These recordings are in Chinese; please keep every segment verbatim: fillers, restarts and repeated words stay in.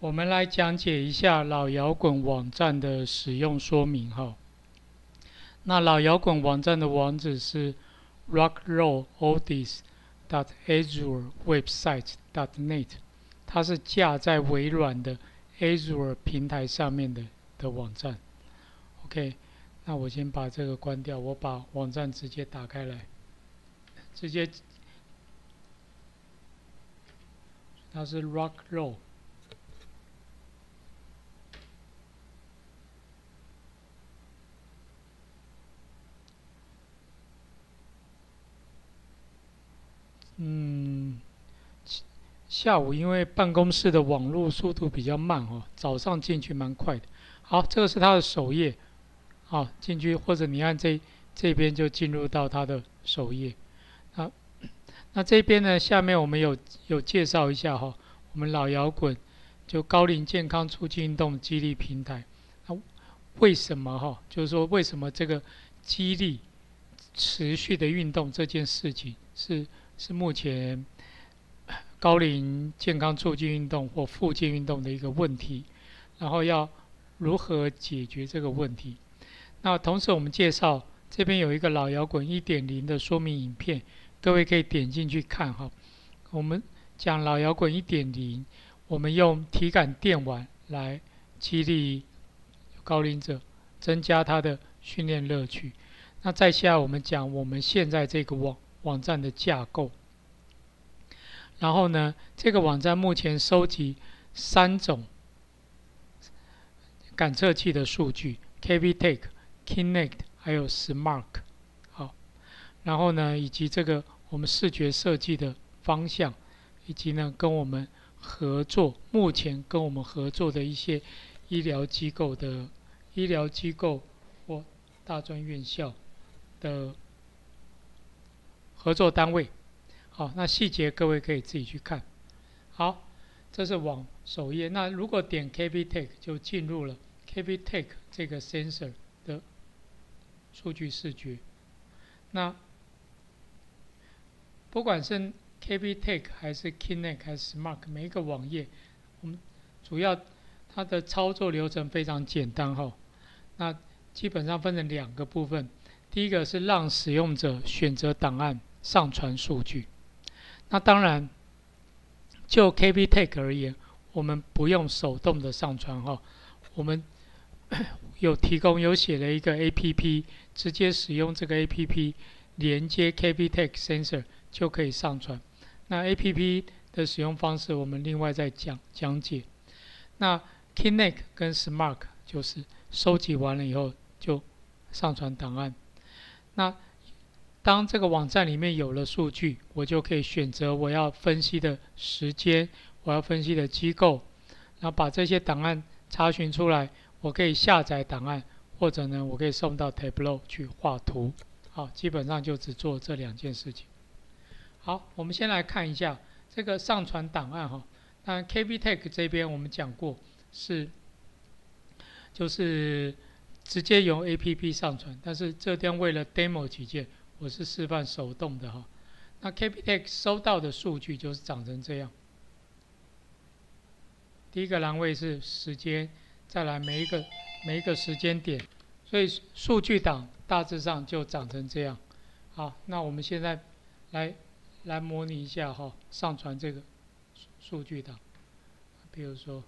我们来讲解一下老摇滚网站的使用说明哈。那老摇滚网站的网址是 rockrolloldies dot azure website dot net， 它是架在微软的 Azure 平台上面的的网站。OK， 那我先把这个关掉，我把网站直接打开来，直接它是 rockroll。嗯，下午因为办公室的网络速度比较慢哦，早上进去蛮快的。好，这个是它的首页，好，进去或者你按这这边就进入到它的首页。啊，那这边呢，下面我们有有介绍一下哈，我们老摇滚就高龄健康促进运动激励平台。那为什么哈？就是说为什么这个激励持续的运动这件事情是是目前高龄健康促进运动或复健运动的一个问题，然后要如何解决这个问题。那同时我们介绍这边有一个老摇滚 一点零 的说明影片，各位可以点进去看哈。我们讲老摇滚 一点零， 我们用体感电玩来激励高龄者，增加他的训练乐趣。那再下来我们讲我们现在这个网网站的架构。然后呢，这个网站目前收集三种感测器的数据 ：KVTake、Kinect 还有 Smark。好，然后呢，以及这个我们视觉设计的方向，以及呢跟我们合作，目前跟我们合作的一些医疗机构的医疗机构或大专院校的合作单位。好，那细节各位可以自己去看。好，这是网首页。那如果点 KVTake 就进入了 KVTake 这个 sensor 的数据视觉。那不管是 KVTake 还是 Kinect 还是 Smark， 每一个网页我们主要它的操作流程非常简单哈。那基本上分成两个部分，第一个是让使用者选择档案上传数据。那当然，就 KVTake 而言，我们不用手动的上传哈，我们有提供有写了一个 A P P， 直接使用这个 A P P 连接 KVTake sensor 就可以上传。那 A P P 的使用方式我们另外再讲讲解。那 Kinect 跟 Smark 就是收集完了以后就上传档案。那当这个网站里面有了数据，我就可以选择我要分析的时间，我要分析的机构，然后把这些档案查询出来，我可以下载档案，或者呢，我可以送到 Tableau 去画图。好，基本上就只做这两件事情。好，我们先来看一下这个上传档案哈。那 KVTake 这边我们讲过是，就是直接由 A P P 上传，但是这边为了 demo 起见，我是示范手动的哈。那 KVTake 收到的数据就是长成这样。第一个栏位是时间，再来每一个每一个时间点，所以数据档大致上就长成这样。好，那我们现在来来模拟一下哈，上传这个数据档。比如说，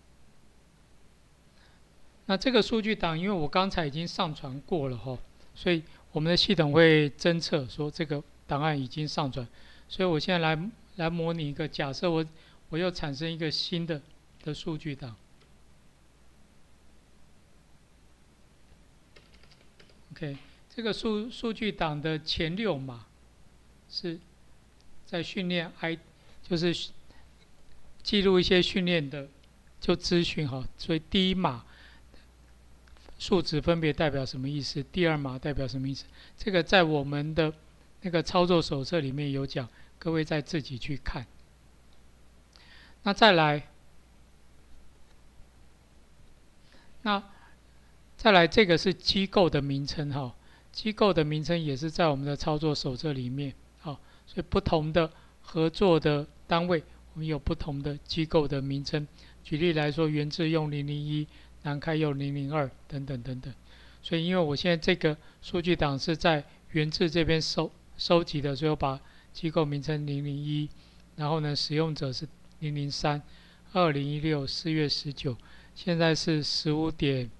那这个数据档，因为我刚才已经上传过了哈，所以我们的系统会侦测说这个档案已经上传，所以我现在来来模拟一个，假设我我又产生一个新的的数据档。OK， 这个数数据档的前六码是在训练 I， 就是记录一些训练的就资讯哈，所以第一码数值分别代表什么意思？第二码代表什么意思？这个在我们的那个操作手册里面有讲，各位再自己去看。那再来，那再来这个是机构的名称哈，机构的名称也是在我们的操作手册里面，好，所以不同的合作的单位，我我们有不同的机构的名称。举例来说，元智用零零一，南开用零零二等等等等。所以因为我现在这个数据档是在元智这边收收集的，所以我把机构名称零零一，然后呢使用者是零零三，二零一六四月十九，现在是十五点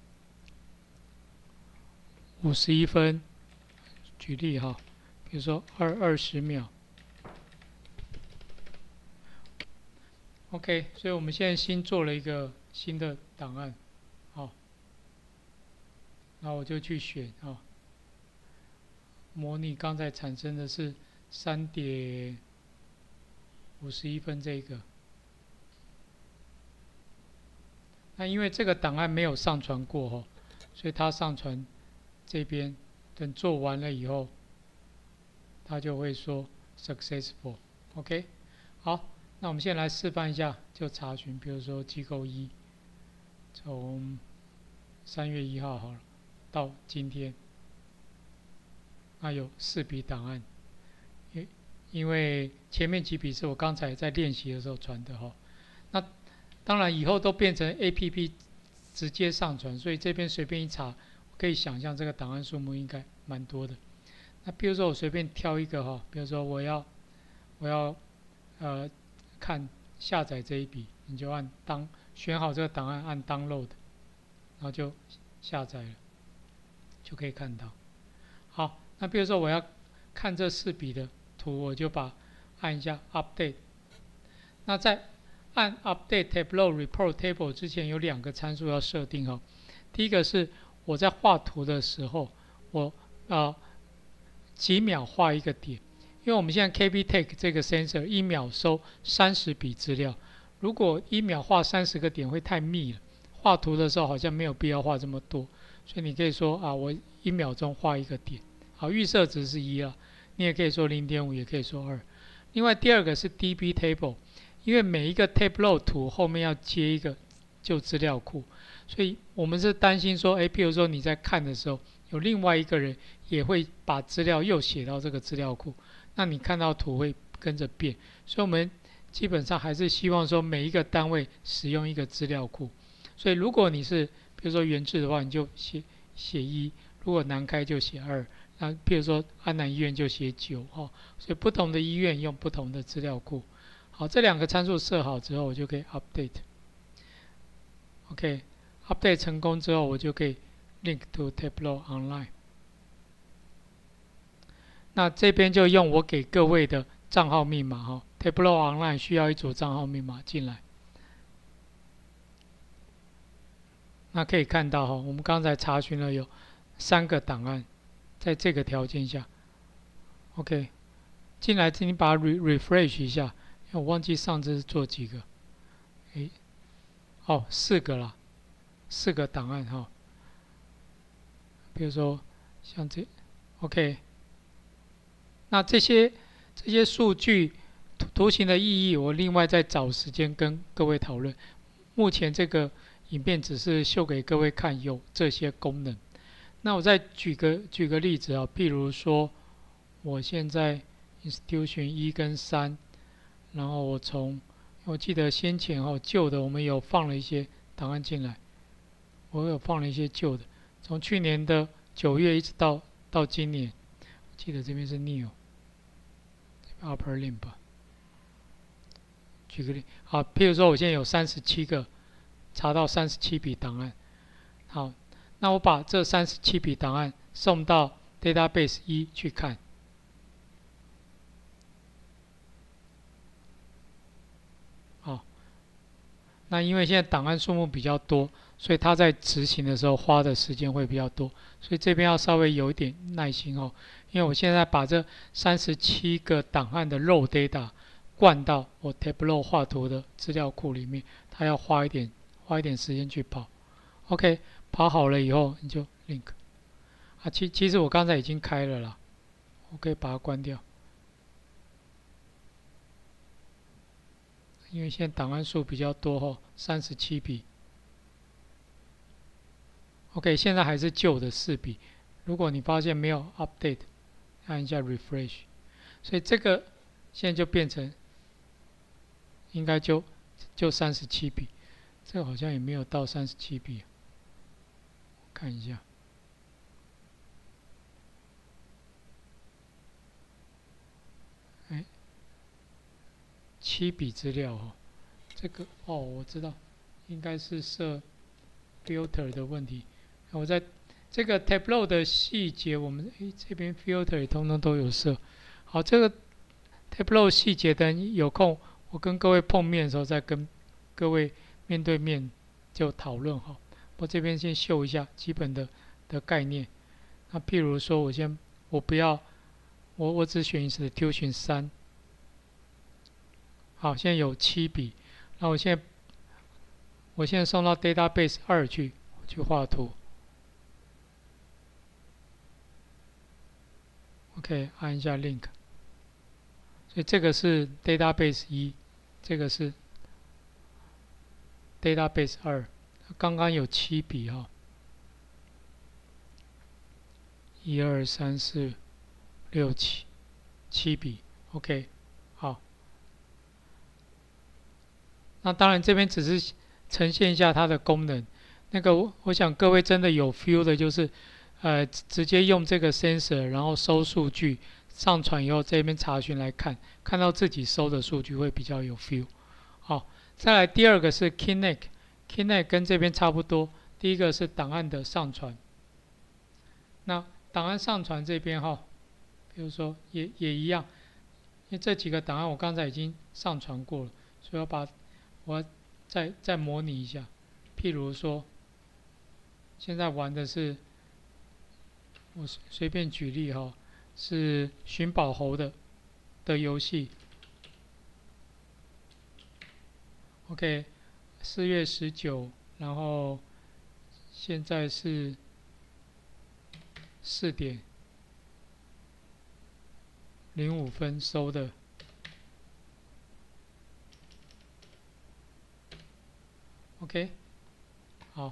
五十一分。举例哈，比如说二二十秒。OK， 所以我们现在新做了一个新的档案，好，那我就去选啊，模拟刚才产生的是三点五十一分这个。那因为这个档案没有上传过哦，所以它上传这边等做完了以后，它就会说 successful。OK， 好。那我们先来示范一下，就查询，比如说机构一，从三月一号好了，到今天，那有四笔档案，因因为前面几笔是我刚才在练习的时候传的哈，那当然以后都变成 A P P 直接上传，所以这边随便一查，可以想象这个档案数目应该蛮多的。那比如说我随便挑一个哈，比如说我要我要呃。看下载这一笔，你就按当选好这个档案，按 download， 然后就下载了，就可以看到。好，那比如说我要看这四笔的图，我就把按一下 update。那在按 update Tableau report table 之前，有两个参数要设定哈。第一个是我在画图的时候，我呃几秒画一个点。因为我们现在 K B Take 这个 sensor 一秒收三十笔资料，如果一秒画三十个点会太密了，画图的时候好像没有必要画这么多，所以你可以说啊，我一秒钟画一个点，好，预设值是一了，你也可以说 零点五， 也可以说二。另外第二个是 D B Table， 因为每一个 Tableau 图后面要接一个旧资料库，所以我们是担心说，哎，譬如说你在看的时候，有另外一个人也会把资料又写到这个资料库。那你看到图会跟着变，所以我们基本上还是希望说每一个单位使用一个资料库。所以如果你是比如说元智的话，你就写写一；如果南开就写二。那比如说安南医院就写九哈。所以不同的医院用不同的资料库。好，这两个参数设好之后，我就可以 update。OK，update 成功之后，我就可以 link to Tableau Online。那这边就用我给各位的账号密码哈 ，Tableau Online 需要一组账号密码进来。那可以看到哈，我们刚才查询了有三个档案，在这个条件下 ，OK， 进来你把它 refresh 一下，因为我忘记上次是做几个，诶，哦，四个啦，四个档案哈。比如说像这 ，OK。那这些这些数据图图形的意义，我另外再找时间跟各位讨论。目前这个影片只是秀给各位看有这些功能。那我再举个举个例子啊，譬如说，我现在 institution 一跟三，然后我从我记得先前哦旧的我们有放了一些档案进来，我有放了一些旧的，从去年的九月一直到到今年，记得这边是 new。Upper limb， 举个例，好，譬如说我现在有三十七个，查到三十七笔档案，好，那我把这三十七笔档案送到 database 一去看，好，那因为现在档案数目比较多，所以它在执行的时候花的时间会比较多，所以这边要稍微有一点耐心哦。因为我现在把这三十七个档案的 raw data 灌到我 Tableau 画图的资料库里面，它要花一点花一点时间去跑。OK， 跑好了以后你就 link。啊，其其实我刚才已经开了啦，我可以把它关掉。因为现在档案数比较多哦，三十七笔。OK， 现在还是旧的四笔。如果你发现没有 update，按一下 refresh， 所以这个现在就变成应该就就三十七笔，这个好像也没有到三十七笔，看一下。哎，七笔资料哦，这个哦，我知道，应该是设 filter 的问题。我在这个 Tableau 的细节，我们诶这边 filter 也通通都有设。好，这个 Tableau 细节等有空我跟各位碰面的时候再跟各位面对面就讨论好。我这边先秀一下基本的的概念。那譬如说，我先我不要我我只选 institution 三。好，现在有七笔。那我现在我现在送到 database 二去去画图。OK， 按一下 link。所以这个是 database 一，这个是 database 二。刚刚有七笔哈，一二三四六七，七笔。OK， 好。那当然这边只是呈现一下它的功能。那个我我想各位真的有 feel 的就是，呃，直接用这个 sensor， 然后收数据，上传以后这边查询来看，看到自己收的数据会比较有 feel。好，再来第二个是 Kinect，Kinect 跟这边差不多。第一个是档案的上传。那档案上传这边哈，比如说也也一样，因为这几个档案我刚才已经上传过了，所以要把我再再模拟一下。譬如说，现在玩的是，我随便举例哈，是寻宝猴的的游戏。OK， 四月十九，然后现在是四点零五分收的。OK， 好，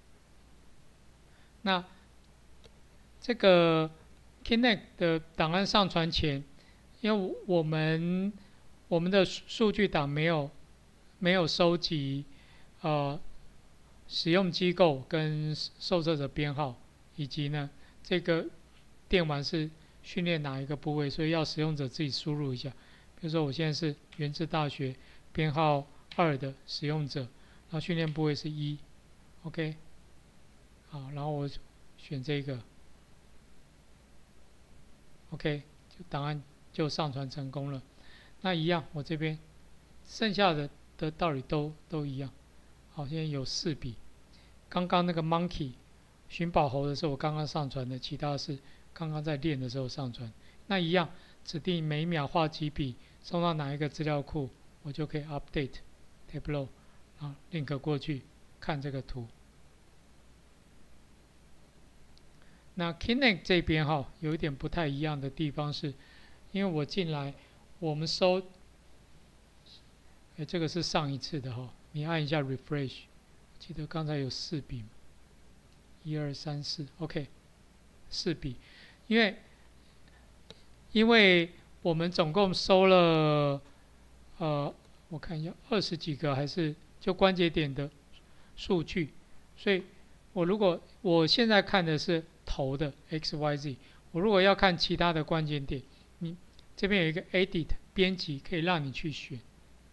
那这个 Kinect 的档案上传前，因为我们我们的数据档没有没有收集呃使用机构跟受测者编号，以及呢这个电玩是训练哪一个部位，所以要使用者自己输入一下。比如说我现在是原治大学编号二的使用者。然后训练部位是一 ，OK， 好，然后我选这个 ，OK， 就档案就上传成功了。那一样，我这边剩下的的道理都都一样。好，现在有四笔。刚刚那个 Monkey 寻宝猴的是我刚刚上传的，其他是刚刚在练的时候上传。那一样，指定每秒画几笔，送到哪一个资料库，我就可以 update Tableau。啊 ，link 过去看这个图。那 Kinect 这边哈，有一点不太一样的地方是，因为我进来，我们收，哎，这个是上一次的哈，你按一下 refresh， 记得刚才有四笔，一二三四 ，OK， 四笔，因为因为我们总共收了，呃，我看一下二十几个还是。就关节点的数据，所以我如果我现在看的是头的 X Y Z， 我如果要看其他的关节点，你这边有一个 Edit 编辑，可以让你去选。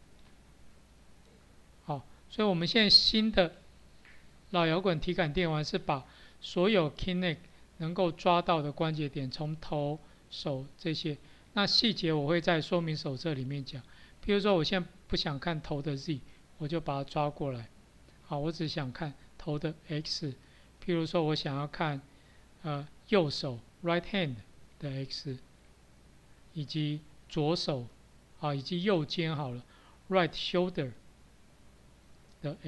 好，所以我们现在新的老摇滚体感电玩是把所有 Kinect 能够抓到的关节点，从头、手这些，那细节我会在说明手册里面讲。比如说我现在不想看头的 Z。我就把它抓过来，好，我只想看头的 X， 譬如说我想要看呃右手 right hand 的 X， 以及左手啊以及右肩好了 right shoulder 的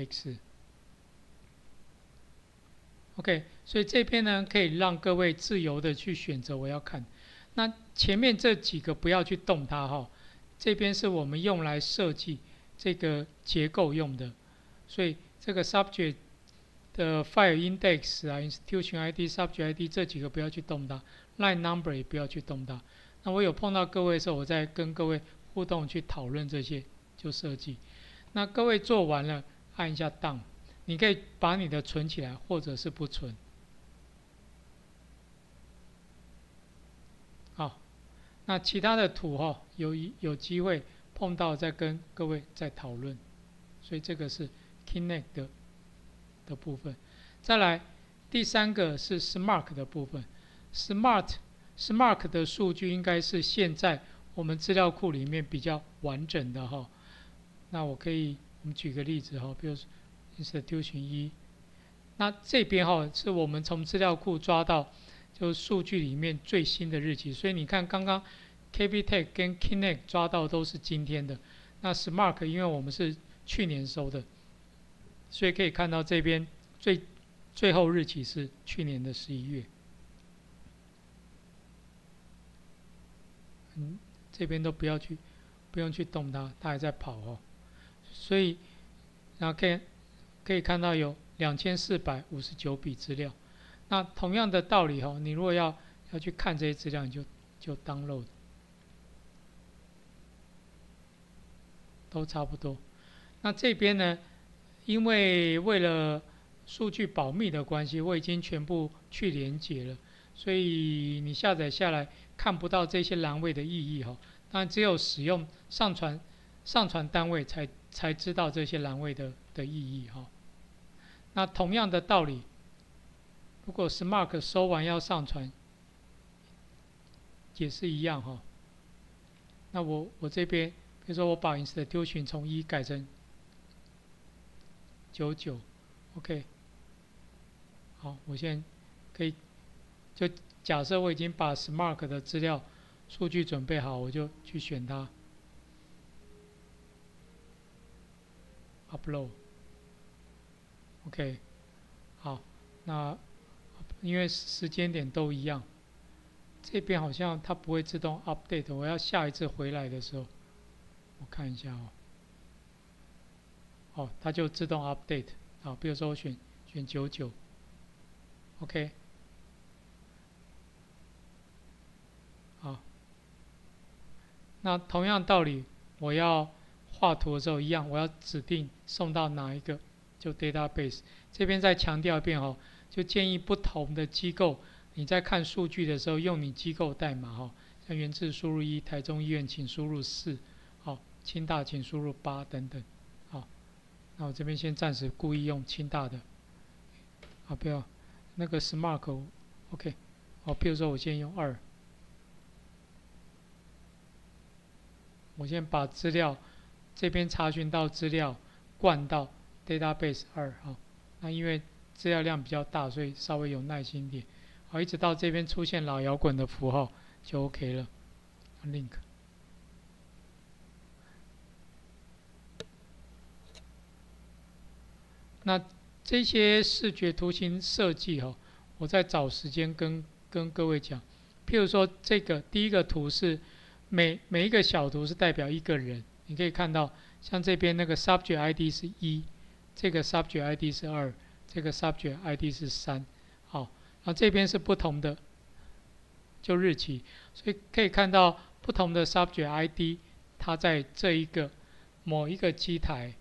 X。OK， 所以这边呢可以让各位自由的去选择我要看。那前面这几个不要去动它哈，这边是我们用来设计。这个结构用的，所以这个 subject 的 file index 啊 institution I D、subject I D 这几个不要去动它 ，line number 也不要去动它。那我有碰到各位的时候，我再跟各位互动去讨论这些就设计。那各位做完了，按一下 Done， 你可以把你的存起来，或者是不存。好，那其他的图哈、哦，有有机会碰到再跟各位再讨论。所以这个是 Kinect 的的部分。再来第三个是 Smart 的部分。Smart Smart 的数据应该是现在我们资料库里面比较完整的哈。那我可以，我们举个例子哈，比如说 Institution 一，那这边哈是我们从资料库抓到就数据里面最新的日期，所以你看刚刚 KBTech 跟 Kinect 抓到都是今天的，那 Smart 因为我们是去年收的，所以可以看到这边最最后日期是去年的十一月。嗯，这边都不要去，不用去动它，它还在跑哦。所以，然后可以可以看到有两千四百五十九笔资料。那同样的道理哈、哦，你如果要要去看这些资料，你就就 download， 都差不多。那这边呢，因为为了数据保密的关系，我已经全部去连结了，所以你下载下来看不到这些栏位的意义哈。当然，只有使用上传上传单位才才知道这些栏位的的意义哈。那同样的道理，如果 Smart 收完要上传，也是一样哈。那我我这边，比如说我把 Institution 从一改成九九 ，OK。好，我现在可以就假设我已经把 Smart 的资料数据准备好，我就去选它 ，Upload。OK， 好，那因为时间点都一样，这边好像它不会自动 update， 我要下一次回来的时候，我看一下哦。哦，它就自动 update。好，比如说我选选九九 ，OK。好，那同样道理，我要画图的时候一样，我要指定送到哪一个，就 database。这边再强调一遍哦，就建议不同的机构，你在看数据的时候用你机构代码哈，像元智输入一，台中医院请输入四，好，清大请输入八等等。好，那我这边先暂时故意用清大的，啊不要那个 Smart OK， 好，譬如说我先用二。我先把资料这边查询到资料灌到 database 二哈，那因为资料量比较大，所以稍微有耐心点。好，一直到这边出现老摇滚的符号就 OK 了。link。那这些视觉图形设计哈，我再找时间跟跟各位讲。譬如说这个第一个图是。每每一个小图是代表一个人，你可以看到，像这边那个 subject I D 是一，这个 subject I D 是二，这个 subject I D 是三，好，然后这边是不同的，就日期，所以可以看到不同的 subject I D， 它在这一个某一个机台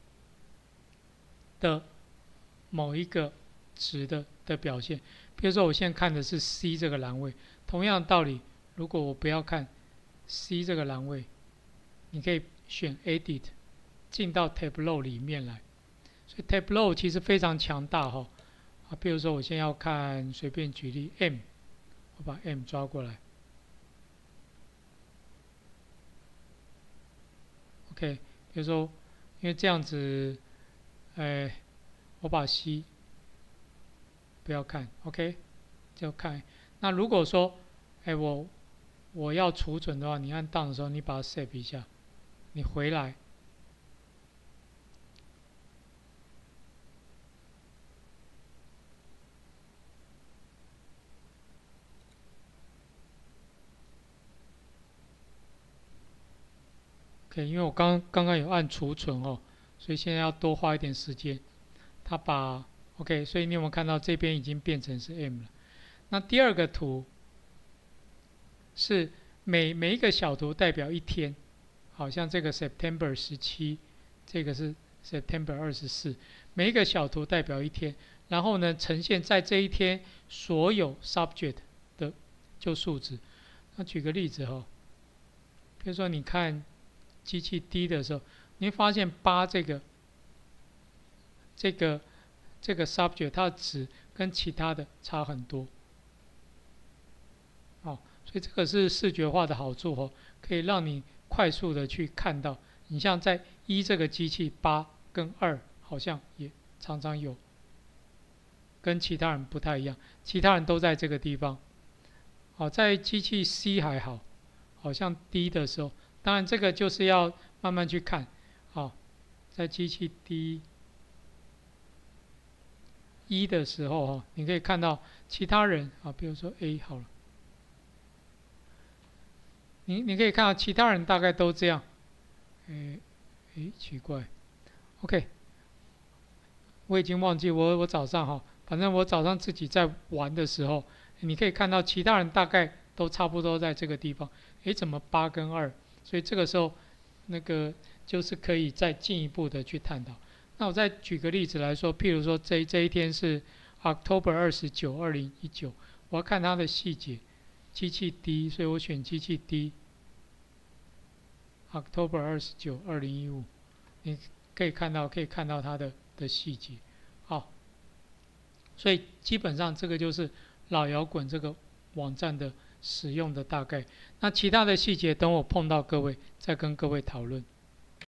的某一个值的的表现。比如说我现在看的是 C 这个栏位，同样的道理，如果我不要看C 这个栏位，你可以选 Edit， 进到 Tableau 里面来。所以 Tableau 其实非常强大哈。啊，比如说我现在要看，随便举例 M， 我把 M 抓过来。OK， 比如说，因为这样子，哎，我把 C 不要看 ，OK， 就看。那如果说，哎，我我要储存的话，你按 Down 的时候，你把它 save 一下，你回来，OK， 因为我刚刚刚有按储存哦，所以现在要多花一点时间。它把 OK， 所以你有没有看到这边已经变成是 M 了？那第二个图是每每一个小图代表一天。 好像这个 September 十七，这个是 September 二十四，每一个小图代表一天，然后呢呈现在这一天所有 subject 的就数值。那举个例子哈、哦，比如说你看机器 D 的时候，你会发现八这个这个这个 subject 它的值跟其他的差很多。哦，所以这个是视觉化的好处哦，可以让你快速的去看到。你像在一这个机器，八跟二好像也常常有跟其他人不太一样，其他人都在这个地方。好，在机器 C 还好，好像 D 的时候，当然这个就是要慢慢去看。好，在机器 D 一的时候哈，你可以看到其他人啊，比如说 A 好了。你你可以看到其他人大概都这样，诶诶，奇怪 ，OK， 我已经忘记我我早上哈，反正我早上自己在玩的时候，你可以看到其他人大概都差不多在这个地方，诶，怎么八跟二？所以这个时候那个就是可以再进一步的去探讨。那我再举个例子来说，譬如说这这一天是 October 二十九，二零一九，我要看它的细节。机器 D， 所以我选机器 D。October 二十九，二零一五，你可以看到，可以看到它的的细节。好，所以基本上这个就是老摇滚这个网站的使用的大概。那其他的细节，等我碰到各位再跟各位讨论。